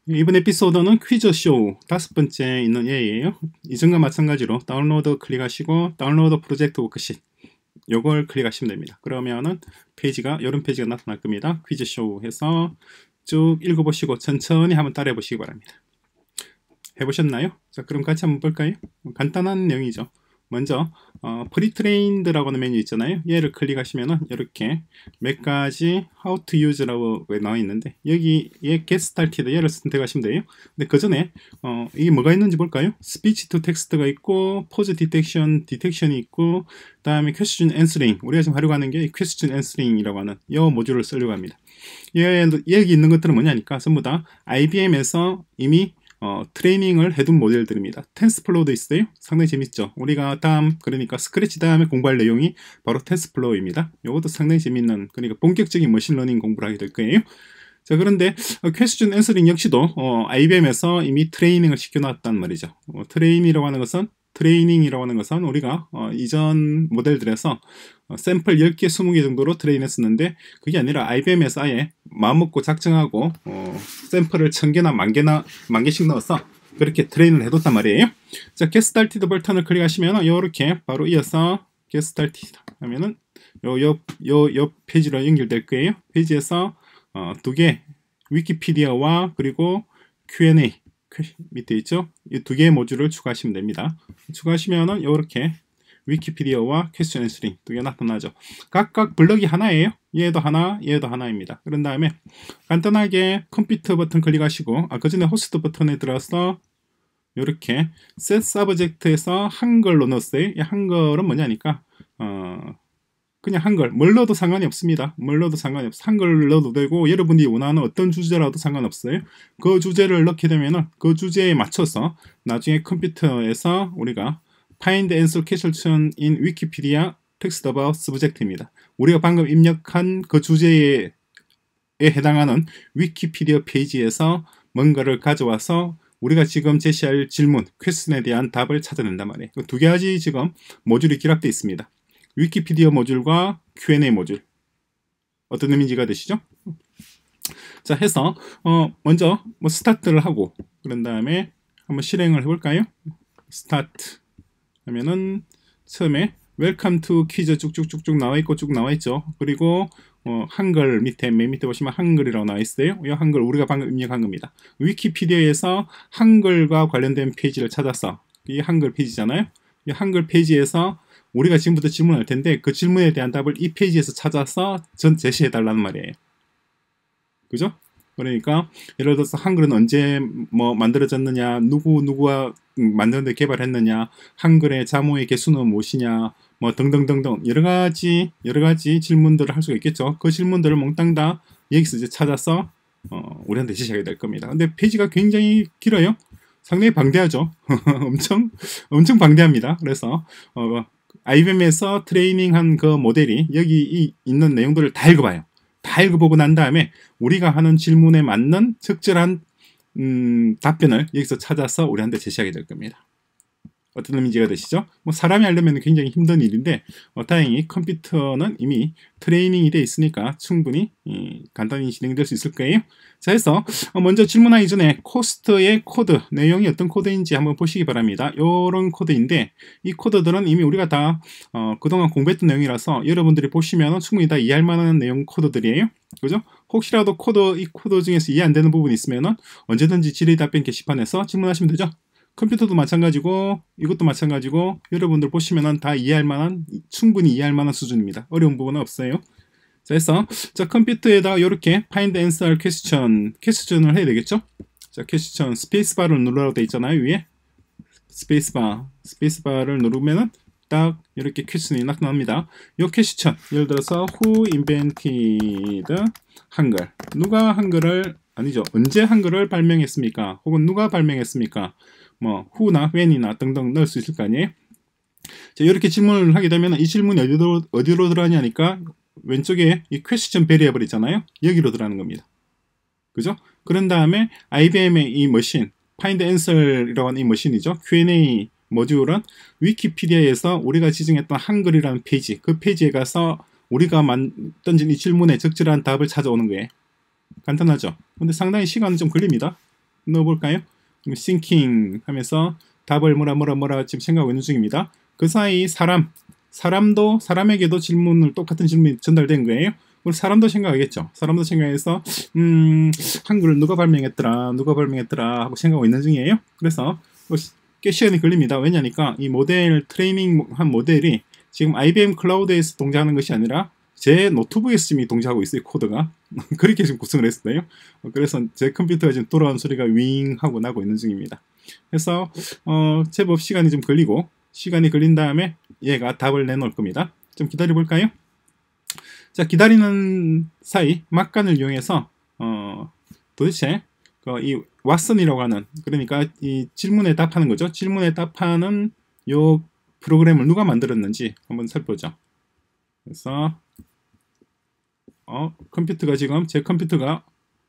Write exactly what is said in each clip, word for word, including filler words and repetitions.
이번 에피소드는 퀴즈쇼 다섯 번째 있는 예예요. 이전과 마찬가지로 다운로드 클릭하시고 다운로드 프로젝트 워크시트 요걸 클릭하시면 됩니다. 그러면은 페이지가 이런 페이지가 나타날 겁니다. 퀴즈쇼 해서 쭉 읽어보시고 천천히 한번 따라해 보시기 바랍니다. 해보셨나요? 자, 그럼 같이 한번 볼까요? 간단한 내용이죠. 먼저 어, 프리트레인드라고 하는 메뉴 있잖아요. 얘를 클릭하시면은 이렇게 몇 가지 how to use라고 나와 있는데 여기 얘 get started 얘를 선택하시면 돼요. 근데 그 전에 어, 이게 뭐가 있는지 볼까요? speech to text가 있고 pose detection, detection이 있고 그 다음에 question answering 우리가 지금 하려고 하는 게 question answering이라고 하는 이 모듈을 쓰려고 합니다. 얘, 여기 있는 것들은 뭐냐니까 전부 다 아이비엠에서 이미 어, 트레이닝을 해둔 모델들입니다. 텐스플로우도 있어요. 상당히 재밌죠. 우리가 다음 그러니까 스크래치 다음에 공부할 내용이 바로 텐스플로우입니다. 이것도 상당히 재밌는 그러니까 본격적인 머신러닝 공부를 하게 될 거예요. 자, 그런데 어, 퀘스천 앤서링 역시도 어, 아이비엠에서 이미 트레이닝을 시켜놨단 말이죠. 어, 트레이닝이라고 하는 것은 트레이닝이라고 하는 것은 우리가 어, 이전 모델들에서 어, 샘플 열 개, 스무 개 정도로 트레인했었는데 그게 아니라 아이비엠에서 아예 마음먹고 작정하고 어, 샘플을 천 개나 만 개나 만 개씩 넣어서 그렇게 트레인을 해뒀단 말이에요. 자, Get Started 버튼을 클릭하시면 이렇게 바로 이어서 Get Started 하면은 요, 요, 요, 요 페이지로 연결될 거예요. 페이지에서 어, 두 개 위키피디아와 그리고 큐 앤 에이 밑에 있죠? 이 두 개의 모듈을 추가하시면 됩니다. 추가하시면은 이렇게 위키피디아와 퀘스천 앤서링 두 개 나타나죠. 각각 블럭이 하나예요. 얘도 하나, 얘도 하나입니다. 그런 다음에 간단하게 컴퓨터 버튼 클릭하시고 아, 그 전에 호스트 버튼에 들어서 이렇게 set subject에서 한글로 넣었어요. 이 한글은 뭐냐니까 어, 그냥 한글, 뭘 넣어도 상관이 없습니다. 뭘 넣어도 상관이 없어요. 한글 넣어도 되고 여러분이 원하는 어떤 주제라도 상관없어요. 그 주제를 넣게 되면은 그 주제에 맞춰서 나중에 컴퓨터에서 우리가 find answer question in Wikipedia text about subject입니다. 우리가 방금 입력한 그 주제에 해당하는 위키피디아 페이지에서 뭔가를 가져와서 우리가 지금 제시할 질문, 퀘스천에 대한 답을 찾아낸단 말이에요. 두 가지 지금 모듈이 결합되어 있습니다. 위키피디아 모듈과 큐 앤 에이 모듈 어떤 의미인지가 되시죠? 자, 해서 어, 먼저 뭐 스타트를 하고 그런 다음에 한번 실행을 해볼까요? 스타트 하면은 처음에 웰컴 투 퀴즈 쭉쭉쭉쭉 나와있고 쭉 나와있죠. 그리고 어, 한글 밑에 맨 밑에 보시면 한글이라고 나와있어요. 이 한글 우리가 방금 입력한 겁니다. 위키피디아에서 한글과 관련된 페이지를 찾아서 이 한글 페이지잖아요. 이 한글 페이지에서 우리가 지금부터 질문할 텐데 그 질문에 대한 답을 이 페이지에서 찾아서 전 제시해 달라는 말이에요. 그죠? 그러니까 예를 들어서 한글은 언제 뭐 만들어졌느냐, 누구 누구가 만드는데 개발했느냐, 한글의 자모의 개수는 무엇이냐, 뭐 등등등등 여러 가지 여러 가지 질문들을 할 수가 있겠죠. 그 질문들을 몽땅 다 여기서 이제 찾아서 어, 우리한테 제시하게 될 겁니다. 근데 페이지가 굉장히 길어요. 상당히 방대하죠. 엄청 엄청 방대합니다. 그래서 어, 아이비엠에서 트레이닝한 그 모델이 여기 이 있는 내용들을 다 읽어봐요. 다 읽어보고 난 다음에 우리가 하는 질문에 맞는 적절한 음, 답변을 여기서 찾아서 우리한테 제시하게 될 겁니다. 어떤 의미가 되시죠? 뭐 사람이 하려면 굉장히 힘든 일인데 어, 다행히 컴퓨터는 이미 트레이닝이 되어 있으니까 충분히 이, 간단히 진행될 수 있을 거예요. 자, 해서 어, 먼저 질문하기 전에 코스트의 코드, 내용이 어떤 코드인지 한번 보시기 바랍니다. 요런 코드인데 이 코드들은 이미 우리가 다 어, 그동안 공부했던 내용이라서 여러분들이 보시면 충분히 다 이해할 만한 내용 코드들이에요. 그죠? 혹시라도 코드, 이 코드 중에서 이해 안 되는 부분이 있으면 언제든지 질의 답변 게시판에서 질문하시면 되죠. 컴퓨터도 마찬가지고 이것도 마찬가지고 여러분들 보시면 다 이해할 만한 충분히 이해할 만한 수준입니다. 어려운 부분은 없어요. 자, 해서 자 컴퓨터에다가 이렇게 find answer question 퀘스천을 해야 되겠죠. 자, 퀘스천 스페이스바를 누르라고 되어 있잖아요. 위에 스페이스바 스페이스바를 누르면은 딱 이렇게 퀘스천이 나타납니다. 이 퀘스천 예를 들어서 who invented 한글, 누가 한글을 아니죠 언제 한글을 발명했습니까? 혹은 누가 발명했습니까? 뭐 who나 when이나 등등 넣을 수 있을 거 아니에요. 자, 이렇게 질문을 하게 되면 이 질문이 어디로 어디로 들어가냐니까 왼쪽에 이 question variable 있잖아요. 여기로 들어가는 겁니다. 그죠? 그런 다음에 아이비엠의 이 머신 find answer이라고 하는 이 머신이죠. 큐 앤 에이 모듈은 위키피디아에서 우리가 지정했던 한글이라는 페이지, 그 페이지에 가서 우리가 만, 던진 이 질문에 적절한 답을 찾아오는 거예요. 간단하죠? 근데 상당히 시간은 좀 걸립니다. 넣어볼까요? thinking 하면서 답을 뭐라 뭐라 뭐라 지금 생각하고 있는 중입니다. 그 사이 사람, 사람도 사람에게도 질문을 똑같은 질문이 전달된 거예요. 우리 사람도 생각하겠죠. 사람도 생각해서 음 한글을 누가 발명했더라, 누가 발명했더라 하고 생각하고 있는 중이에요. 그래서 꽤 시간이 걸립니다. 왜냐니까 이 모델 트레이닝 한 모델이 지금 아이비엠 클라우드에서 동작하는 것이 아니라 제 노트북에서 지금 동작하고 있어요. 코드가 그렇게 지금 구성을 했어요. 그래서 제 컴퓨터가 지금 돌아온 소리가 윙 하고 나고 있는 중입니다. 그래서 어, 제법 시간이 좀 걸리고 시간이 걸린 다음에 얘가 답을 내놓을 겁니다. 좀 기다려 볼까요? 자, 기다리는 사이 막간을 이용해서 어, 도대체 그 이 왓슨이라고 하는, 그러니까 이 질문에 답하는 거죠. 질문에 답하는 요 프로그램을 누가 만들었는지 한번 살펴보죠. 그래서 어, 컴퓨터가 지금 제 컴퓨터가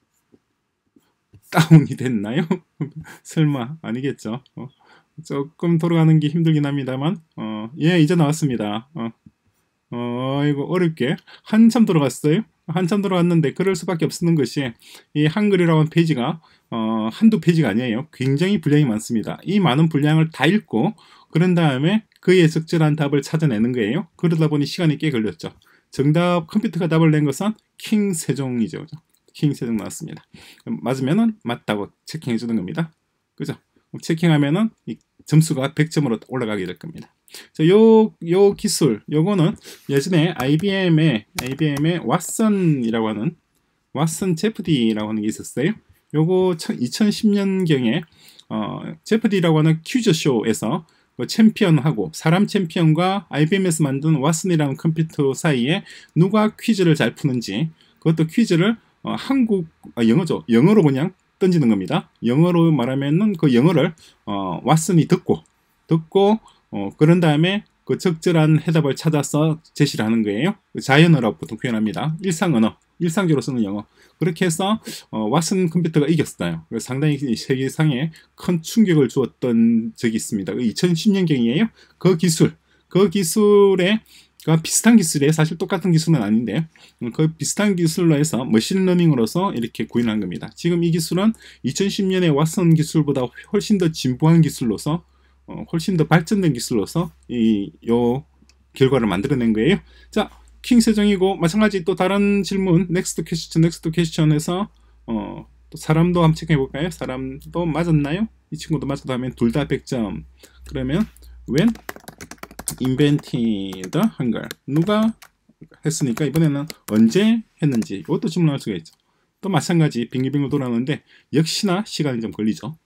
다운이 됐나요? 설마 아니겠죠. 어, 조금 돌아가는 게 힘들긴 합니다만 어, 예, 이제 나왔습니다. 어, 어, 이거 어렵게 한참 들어갔어요. 한참 들어갔는데 그럴 수밖에 없는 것이 이 한글이라는 페이지가 어, 한두 페이지가 아니에요. 굉장히 분량이 많습니다. 이 많은 분량을 다 읽고 그런 다음에 그에 적절한 답을 찾아내는 거예요. 그러다 보니 시간이 꽤 걸렸죠. 정답 컴퓨터가 답을 낸 것은 킹 세종이죠. 킹 세종 나왔습니다. 맞으면은 맞다고 체킹해 주는 겁니다. 그죠? 체킹하면은 이 점수가 백 점으로 올라가게 될 겁니다. 자, 요, 요 기술, 요거는 예전에 아이비엠의, 아이비엠의 왓슨이라고 하는, 왓슨 제프디라고 하는 게 있었어요. 요거 이천십 년경에, 어, 제프디라고 하는 퀴즈쇼에서 그 챔피언하고, 사람 챔피언과 아이비엠에서 만든 왓슨이라는 컴퓨터 사이에 누가 퀴즈를 잘 푸는지, 그것도 퀴즈를 어, 한국, 아, 영어죠. 영어로 그냥 던지는 겁니다. 영어로 말하면은 그 영어를, 어, 왓슨이 듣고, 듣고, 어, 그런 다음에 그 적절한 해답을 찾아서 제시를 하는 거예요. 자연어라고 보통 표현합니다. 일상언어, 일상적으로 쓰는 영어. 그렇게 해서 어, 왓슨 컴퓨터가 이겼어요. 상당히 세계상에 큰 충격을 주었던 적이 있습니다. 이천십 년경이에요. 그 기술, 그 기술에 그 비슷한 기술이에요. 사실 똑같은 기술은 아닌데 그 비슷한 기술로 해서 머신러닝으로서 이렇게 구현한 겁니다. 지금 이 기술은 이천십 년의 왓슨 기술보다 훨씬 더 진보한 기술로서 어, 훨씬 더 발전된 기술로서 이 요 결과를 만들어낸 거예요. 자, 킹 세종이고 마찬가지 또 다른 질문 넥스트 퀘스천 넥스트 퀘스천에서 어, 또 사람도 한번 체크해 볼까요? 사람도 맞았나요? 이 친구도 맞았다 하면 둘 다 백 점. 그러면 when invented 한글 누가 했으니까 이번에는 언제 했는지 이것도 질문할 수가 있죠. 또 마찬가지 빙글빙글 돌아오는데 역시나 시간이 좀 걸리죠.